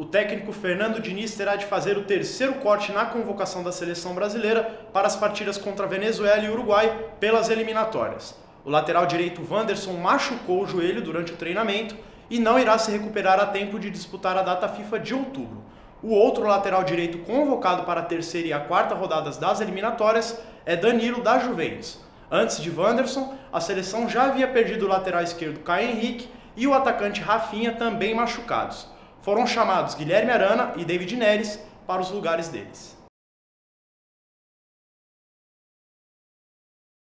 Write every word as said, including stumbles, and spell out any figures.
o técnico Fernando Diniz terá de fazer o terceiro corte na convocação da seleção brasileira para as partidas contra Venezuela e Uruguai pelas eliminatórias. O lateral direito Wanderson machucou o joelho durante o treinamento e não irá se recuperar a tempo de disputar a data FIFA de outubro. O outro lateral direito convocado para a terceira e a quarta rodadas das eliminatórias é Danilo da Juventus. Antes de Wanderson, a seleção já havia perdido o lateral esquerdo Caio Henrique e o atacante Rafinha, também machucados. Foram chamados Guilherme Arana e David Neres para os lugares deles.